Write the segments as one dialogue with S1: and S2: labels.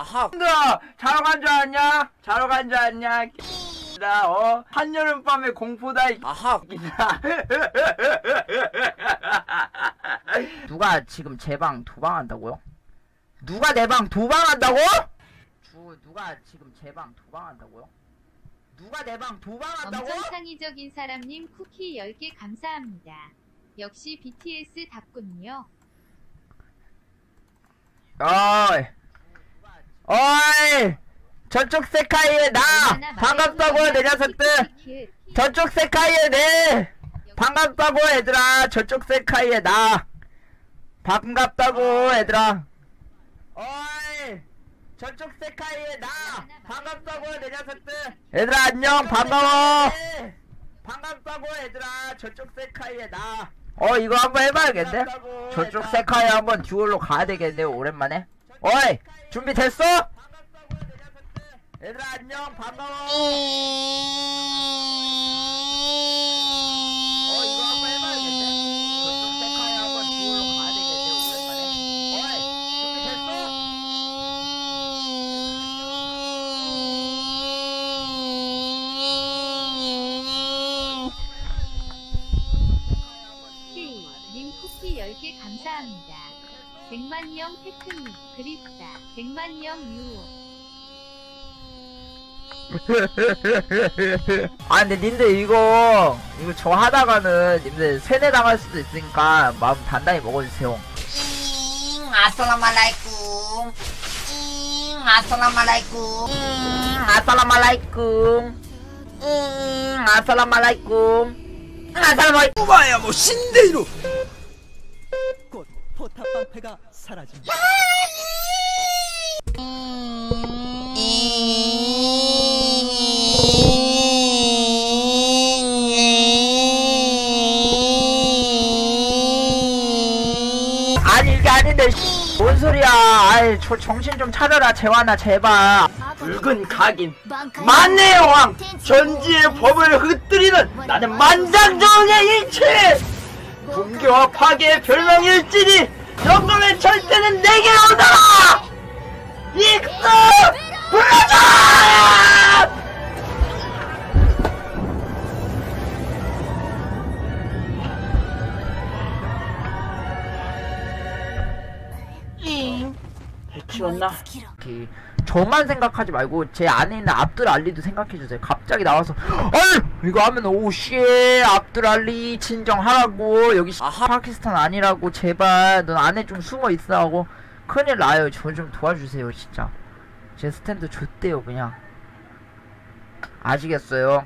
S1: 아하. 얘들아, 자러 간 줄 알았냐? 자러 간 줄 알았냐? 나 한여름밤의 공포다. 아하.
S2: 누가 지금 제 방 도방한다고요? 누가 내 방 도방한다고? 누가 지금 제 방 도방한다고요? 누가 내 방 도방한다고?
S3: 엄청 창의적인 사람님 쿠키 10개 감사합니다. 역시 BTS답군요.
S2: 어이 어이 저쪽 세카이에 나 반갑다고 내 녀석들. 저쪽 세카이에 내 반갑다고 얘들아. 저쪽 세카이에 나 반갑다고 얘들아. 어이 저쪽 세카이에 나 반갑다고 내 녀석들. 얘들아 안녕 반가워. 반갑다고 얘들아. 저쪽 세카이에 나. 이거 한번 해봐야겠네. 저쪽 세카이에 한번 듀얼로 가야 되겠네 오랜만에. 어이 준비됐어? 얘들아 안녕 반가워. 이거 한번 해봐야겠네. 저쪽 세카이에 한번 듀얼로 가야 되겠네 오랜만에. 어이 준비됐어?
S3: 님 쿠키 10개 감사합니다. 100만형 테크닉 그립다. 100만형 유.
S2: 아 근데 님들 이거 저 하다가는 님들 세뇌 당할 수도 있으니까 마음 단단히 먹어주세요.
S1: 아살라말라이쿰. 아살라말라이쿰.
S2: 아살라말라이쿰. 아살라말라이쿰. 아살라말라이쿰.
S4: 우마야 뭐 신데이로 곧 포탑 방패가 사라집니다.
S2: 아니 이게 아닌데 뭔 소리야. 아이 저 정신 좀 차려라 재환아 제발.
S1: 붉은 각인 만내의 왕 전지의 법을 흩뜨리는 나는 만장정의 일체. 붕괴와 파괴의 별명일지니 영광의 절대는 내게 오너라. 익수 불러줘. 해치웠나?
S2: 저만 생각하지 말고 제 안에 있는 압들 알리도 생각해주세요. 갑자기 나와서 어이 이거 하면 오씨 압들 알리 진정하라고. 여기 파키스탄 아니라고. 제발 넌 안에 좀 숨어 있어 하고 큰일 나요. 저 좀 도와주세요 진짜. 제 스탠드 좆대요 그냥. 아시겠어요?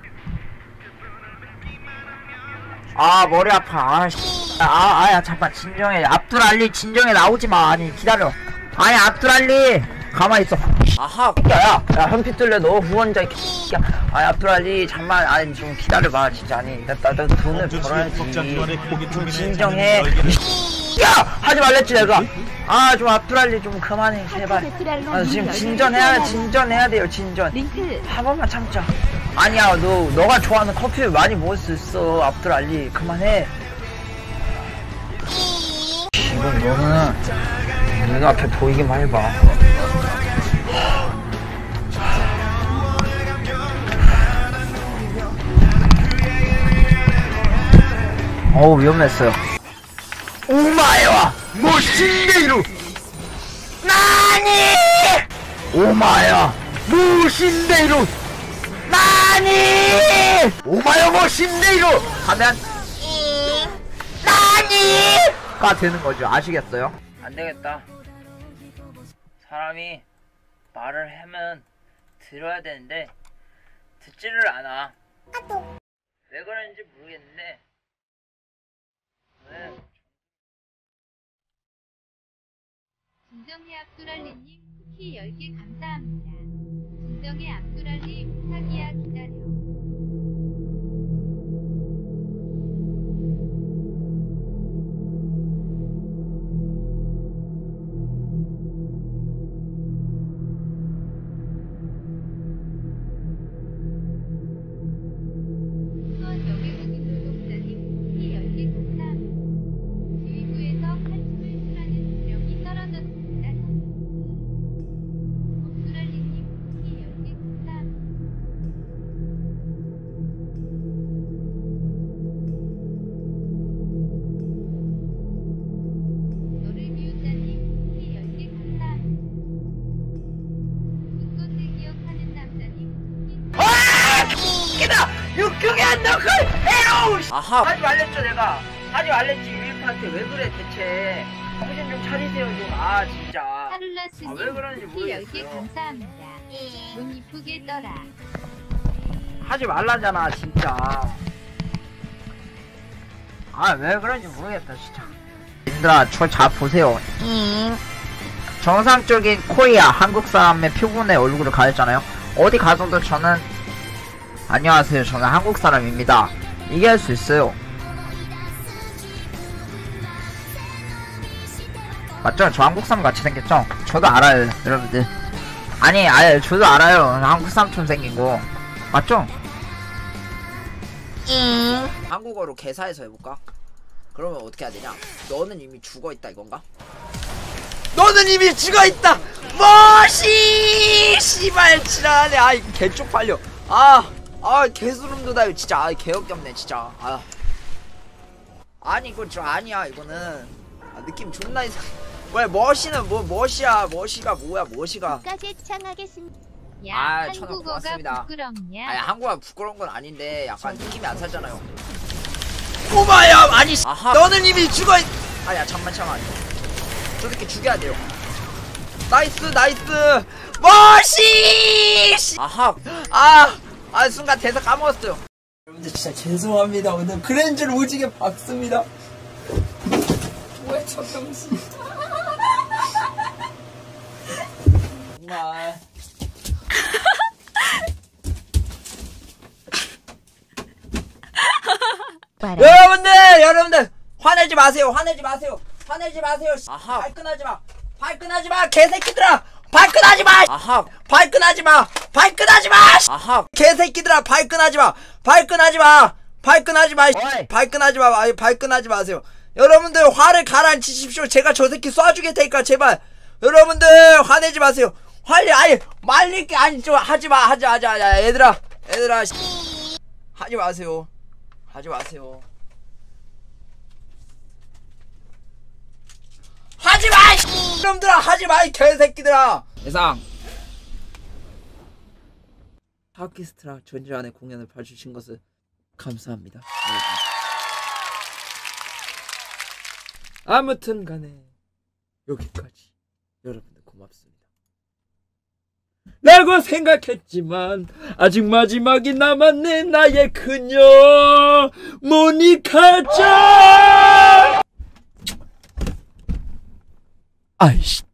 S2: 아 머리 아파. 야 잠깐 진정해. 압들 알리 진정해. 나오지마. 아니 기다려. 아니 압들 알리 가만히 있어.
S1: 아하.
S2: 야 현피 뜰래 너 후원자. 야 압들 알리 잠만. 아니 좀 기다려봐 진짜. 아니 나 돈을 벌어야지. 좀 진정해. 야 하지 말랬지 내가. 좀 압들 알리 좀 그만해 제발. 지금 진전해야 돼요 진전. 한 번만 참자. 아니야 너가 좋아하는 커피 많이 먹을 수 있어. 압들 알리 그만해. 이건 너는 눈 앞에 보이기만 해봐. 위험했어요. 오마에와 모신데이루 나니. 오마야 모신데이루 나니. 오마야 모신데이루 하면 나니가 되는 거죠. 아시겠어요? 안 되겠다. 사람이 말을 하면 들어야 되는데 듣지를 않아. 왜 그런지 모르겠는데
S3: 진정의 압두랄리님 쿠키 10개 감사합니다. 진정의 압두랄리 부탁이야 기다려.
S2: 개새끼들아! 육경에 넣고 에로우!
S1: 아하.
S2: 하지 말랬죠 내가. 하지 말랬지. 유입한테 왜 그래 대체. 정신 좀 차리세요 좀. 아 진짜.
S3: 하룰라스님
S2: 왜 그러는지
S3: 쿠키 10개
S2: 모르겠어요.
S3: 감사합니다. 눈 이쁘게 떠라.
S2: 하지 말라잖아 진짜. 아 왜 그런지 모르겠다 진짜. 얘들아 저 잘 보세요. 정상적인 코리아 한국 사람의 표본의 얼굴을 가졌잖아요. 어디 가서도 저는 안녕하세요 저는 한국 사람입니다 얘기할 수 있어요. 맞죠? 저 한국 사람 같이 생겼죠? 저도 알아요 여러분들. 아니 저도 알아요 한국 사람처럼 생긴 거 맞죠? 한국어로 개사해서 해볼까? 그러면 어떻게 해야 되냐? 너는 이미 죽어있다 이건가? 너는 이미 죽어있다! 뭐시! 씨발 지랄하네. 아 이거 개쪽팔려. 개소름 돋아요 진짜. 아 개역겹네 진짜. 아니 이거 저 아니야 이거는. 느낌 존나 이상. 왜 머시는 뭐 머시야. 머시가 뭐야 머시가.
S3: 까지 창하겠습니다. 야
S2: 천원
S3: 한국어가
S2: 고맙습니다.
S3: 부끄럽냐?
S2: 아니 한국어 부끄러운 건 아닌데 약간 느낌이 안 살잖아요. 꼬마야 아니 아하. 너는 이미 죽어있. 아야 잠만 저 새끼 죽여야 돼요. 나이스 머시. 아하. 순간 대사 까먹었어요.
S1: 여러분들 진짜 죄송합니다. 오늘 그랜저를 오지게 박습니다. 뭐야 저 병신. 정말. 여러분들 화내지 마세요. 아하. 발끈하지 마 개새끼들아. 발끈하지 마. 아하. 발끈하지 마. 아하. 개새끼들아 발끈하지 마. 발끈하지 마세요. 여러분들 화를 가라앉히십시오. 제가 저 새끼 쏴주게 테니까 제발. 여러분들 화내지 마세요. 아니 말릴 게 아니 좀 하지 마. 얘들아 하지 마세요. 하지마! 이놈들아 하지마 이 개새끼들아. 예상 팟캐스트라 전주안의 공연을 봐주신 것을 감사합니다. 아무튼 간에 여기까지 여러분들 고맙습니다 라고 생각했지만 아직 마지막이 남았네. 나의 그녀 모니카짱. 아이씨